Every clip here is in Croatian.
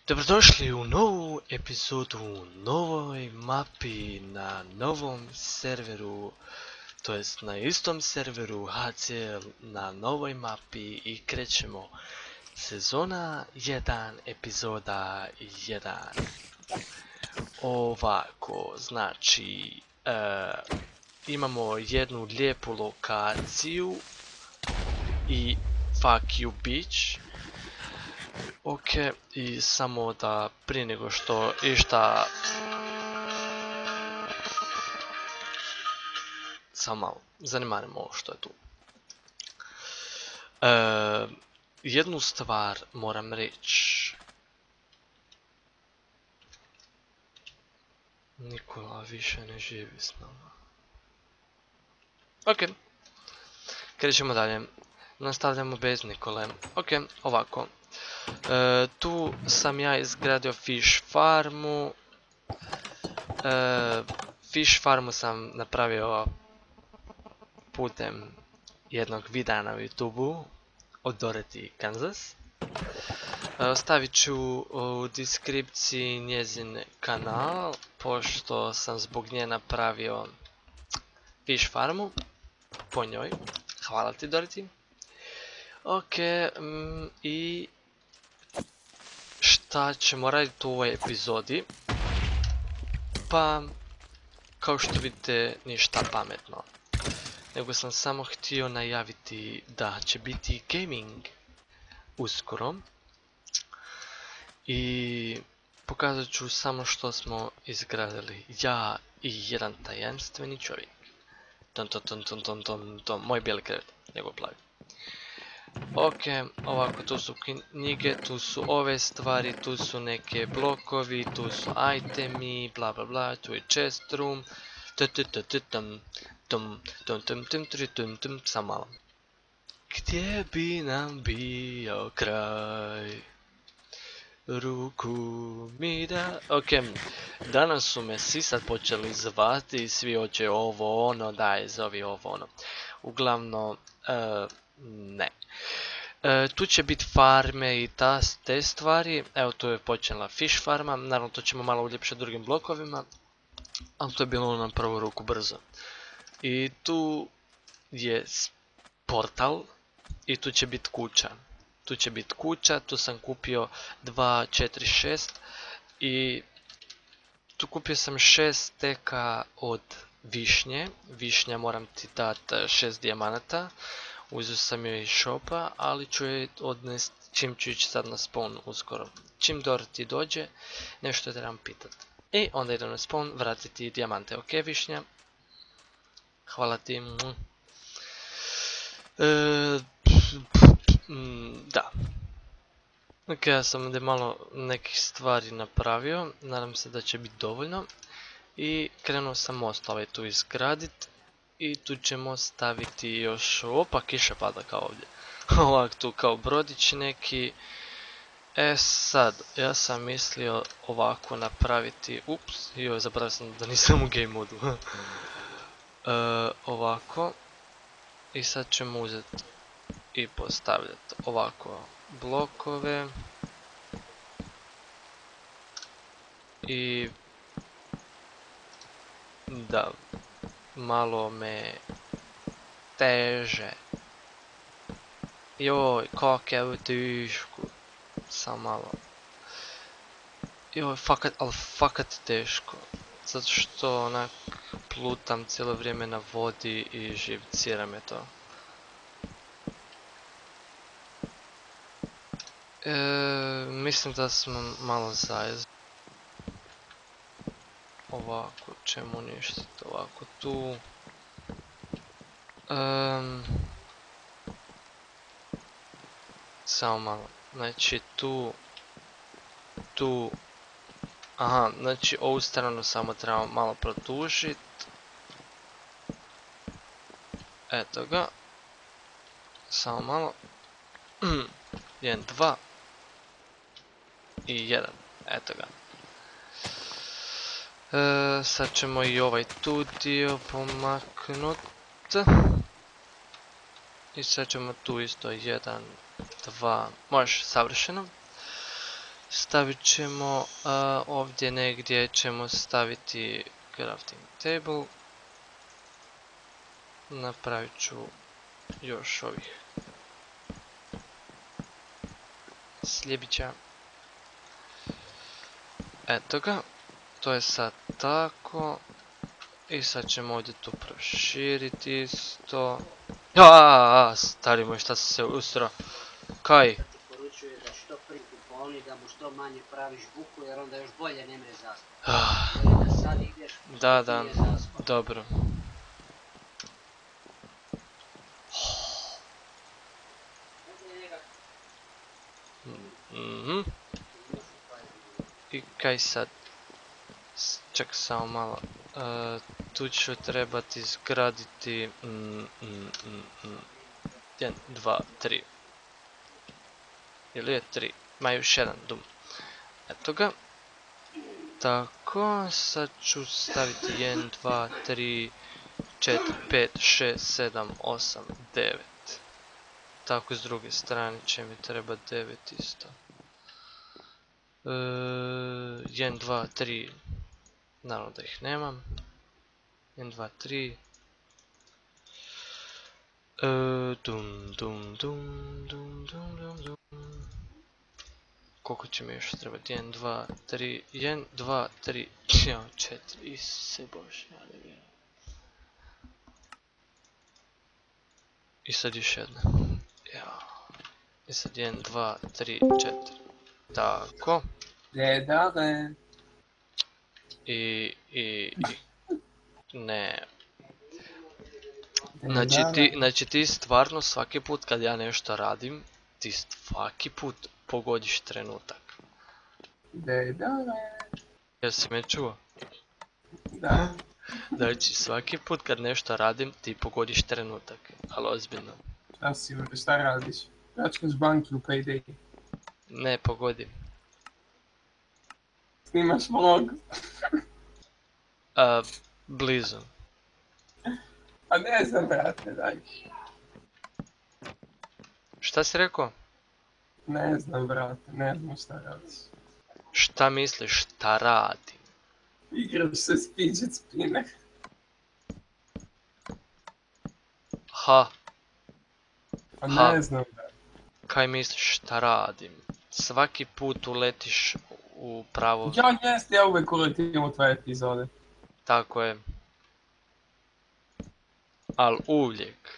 Dobrodošli u novu epizodu u novoj mapi na novom serveru, to jest na istom serveru HCL na novoj mapi i krećemo. Sezona 1, epizoda 1. Ovako, znači, imamo jednu lijepu lokaciju i fuck you bitch. Ok, i samo da prije nego što išta... Samo malo, zanimarimo ovo što je tu. Jednu stvar moram reći. Nikola više ne živi s nama. Ok, krećemo dalje. Nastavljamo bez Nikole. Ok, ovako. Tu sam ja izgradio fish farmu. Fish farmu sam napravio putem jednog videa na YouTube-u od Dorothy Kansas. Ostavit ću u deskripciji njezin kanal, pošto sam zbog nje napravio fish farmu po njoj. Hvala ti, Dorothy. Ok, i šta ćemo raditi u ovoj epizodi? Pa, kao što vidite, ništa pametno. Nego sam samo htio najaviti da će biti gaming uskoro. I pokazat ću samo što smo izgradili ja i jedan tajanstveni čovjek. Moj bijeli krevet, nego plavi. Ok, ovako, tu su knjige, tu su ove stvari, tu su neke blokovi, tu su itemi, bla bla bla, tu je chest room, sam malo. Gdje bi nam bio kraj? Ruku mi da... Ok, danas su me svi sad počeli zvati, svi hoće ovo ono, daj zovi ovo ono. Uglavnom, ne. Tu će biti farme i te stvari. Evo, tu je počela fish farma. Naravno, to ćemo malo uljepšati drugim blokovima. Ali to je bilo na prvu ruku brzo. I tu je portal. I tu će biti kuća. Tu sam kupio 2, 4, 6. I tu kupio sam 6 steka od višnje. Višnja moram ti dati 6 dijamanata. Uzeo sam joj iz shopa, ali ću je odnesti čim ću ići sad na spawn uskoro. Čim Dorothy dođe, nešto trebam pitat. I onda idem na spawn, vratiti dijamante. Ok, višnja. Hvala ti. Da. Ok, ja sam ovdje malo nekih stvari napravio. Nadam se da će biti dovoljno. I krenuo sam most ovaj tu izgradit. I tu ćemo staviti još... Opa, kiša pada kao ovdje. Ovak tu kao brodić neki. E sad, ja sam mislio ovako napraviti... Ups, joj, zaboravio sam da nisam u game modu. Ovako. I sad ćemo uzeti i postavljati ovako blokove. I... Da... Malo me teže. Joj, kak je teško. Sam malo. Joj, fakat teško. Zato što onak plutam cijelo vrijeme na vodi i živcira me to. Mislim da smo malo zajezali. Ovako ćemo uništiti, ovako tu. Samo malo, znači tu, aha, znači ovu stranu samo trebamo malo produžiti. Eto ga, samo malo, 1, 2 i 1, eto ga. Sad ćemo i ovaj tu dio pomaknut. I sad ćemo tu isto 1, 2, može savršeno. stavit ćemo ovdje negdje ćemo staviti crafting table. Napravit ću još ovih sljebića. Eto ga, to je sad tako. I sad ćemo ovdje tu proširiti isto. Stari moj, šta se ustro. Kaj? Poručuje da što prije kuponi, da mu što manje praviš buku, jer onda još bolje ne mre zaspati. Da sad ideš, Da, dobro. I kaj sad? Ček samo malo. Tu ću trebati izgraditi 1, 2, 3. Ili je 3? Ma još jedan dum. Eto ga. Tako, sad ću staviti 1, 2, 3, 4, 5, 6, 7, 8, 9. Tako s druge strane će mi trebati 9 isto. 1, 2, 3. Naravno da ih nemam. 1, 2, 3. Koliko će mi još trebati? 1, 2, 3. 1, 2, 3. 4. Isuse Bože, ali vjerujem. I sad još jedna. I sad 1, 2, 3, 4. Tako. Ne. Znači ti stvarno svaki put kad ja nešto radim, ti svaki put pogodiš trenutak. Jesi me čuo? Da. Znači svaki put kad nešto radim, ti pogodiš trenutak. Ali ozbiljno. Šta radiš? Pljačkaš banki u Payday. Ne, pogodim. Snimaš vlog. Blizu. A ne znam, brate, daj. Šta si rekao? Ne znam, brate, ne znam šta radiš. Šta misliš, šta radim? Igraš se s fidget spinner. Ha. Pa ne znam, brate. Kaj misliš, šta radim? Svaki put uletiš u pravo... Ja uvek uletim u tvoje epizode. Tako je. Al uvijek.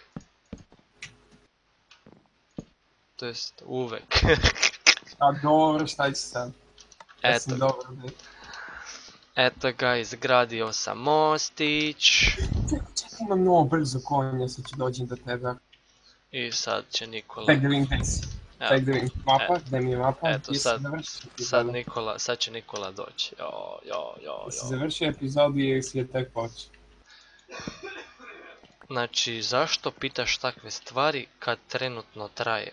To jest uvek. A dobro, šta će sad? Eto ga, izgradio sam mostić. Čekaj, imam mnogo brzo konja, sad ću dođem do tebe. I sad će Nikola... Ček da vidim gdje si. Ček da vidim mapa, gdje mi je mapa. Eto sad će Nikola doći. Si završio epizodu jer si je tek počeo. Znači, zašto pitaš takve stvari kad trenutno traje?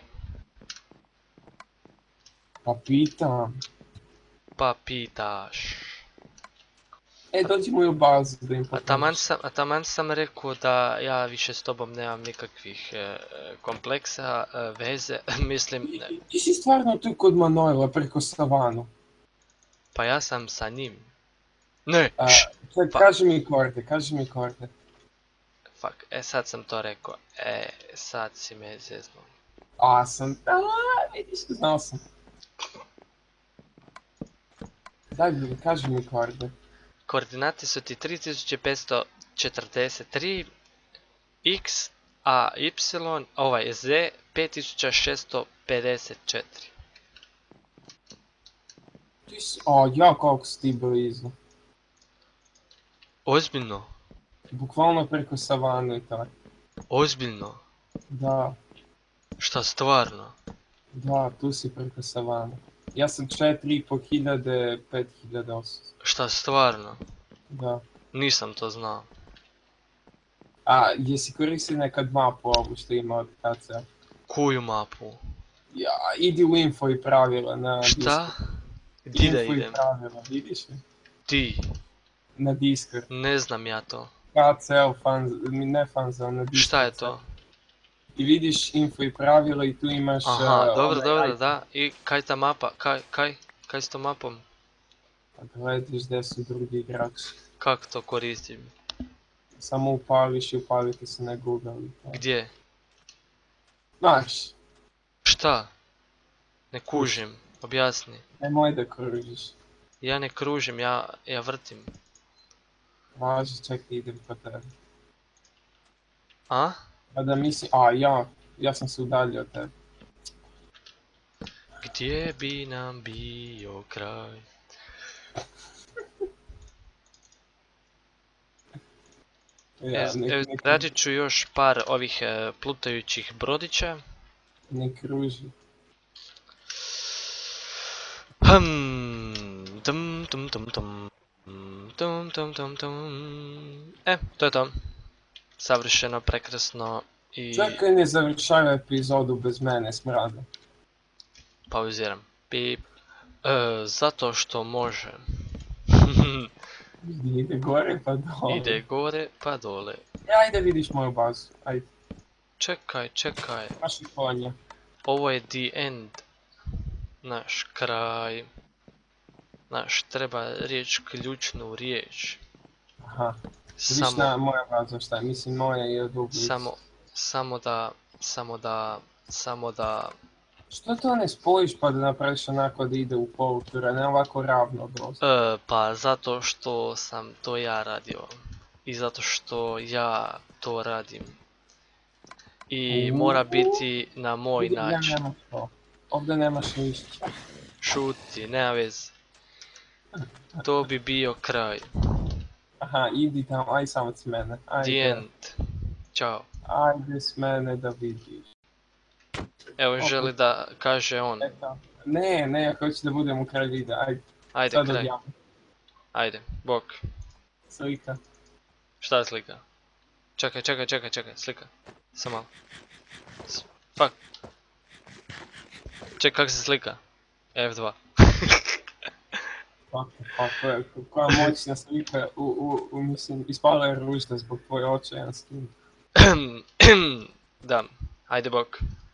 Pa pitam. Pa pitaš. Dođi mu u bazu da im pokažeš. A taman sam rekao da ja više s tobom nemam nikakvih kompleksa, veze, mislim... Ti si stvarno tu kod Manojla preko savanu. Pa ja sam sa njim. Ne, Kaži mi korde. Fuck, sad sam to rekao. Sad si me zeznuo. Vidiš, znao sam. Daj mi, kaži mi korde. Koordinate su ti 3543, x, a y, z 5654. Ja koliko si ti blizu. Ozbiljno? Bukvalno preko savane i tako. Ozbiljno? Da. Šta, stvarno? Da, tu si preko savane. Ja sam 4500, 5800. Šta, stvarno? Da. Nisam to znao. A, jesi koristio nekad mapu ovu što ima od KC? Koju mapu? Ja, idi u info i pravila na Discord. Šta? Gdje da idem? Info i pravila, vidiš li? Ti? Na Discord. Ne znam ja to. KCL, ne fanzone, na Discord. Šta je to? I vidiš info i pravila i tu imaš... Aha, dobro, da. I kaj ta mapa? Kaj s tom mapom? Pa gledaš gdje su drugi igrači. Kako to koristim? Samo upališ i upalite se na Google. Gdje? Znaš, Šta? Ne kužim, objasni. nemoj da kružiš. Ja ne kružim, ja vrtim. Važi, čekaj, idem po tebi. A? A da mislim, ja sam se udaljio od tebe. Gdje bi nam bio kraj? Radit ću još par ovih plutajućih brodića. Ne kruži. To je to. Savršeno, prekrasno i... Čekaj, ne završava epizodu bez mene, smrada. Pauziram. Pip. Zato što može. Ide gore pa dole. Ide gore pa dole. Ajde vidiš moju bazu, ajde. Čekaj. Maši konja. Ovo je the end. Naš kraj. Naš, treba ključnu riječ. Aha. Vidiš na moja baza šta je, mislim moja je od ublica. Samo da... Što to ne spojiš pa da napraviš onako da ide u polutura, ne ovako ravno dosta? Pa zato što sam to ja radio. I zato što ja to radim. I mora biti na moj način. Ovdje nemaš ništa. Šuti, nema veze. To bi bio kraj. Aha, idi tamo, aj samo s mene. The end. Ćao. Ajde s mene da vidiš. Evo želi da kaže on. Ne, ja hoću da budem u kraju videa, ajde. Ajde, kraj. Ajde, bok. Slika. Šta je slika? Čekaj, slika. Samo malo. Fuck. Čekaj, kak se slika? F2. Koja moćna slika, mislim, ispala je ružna zbog tvoje očajanosti. Da, ajde bok.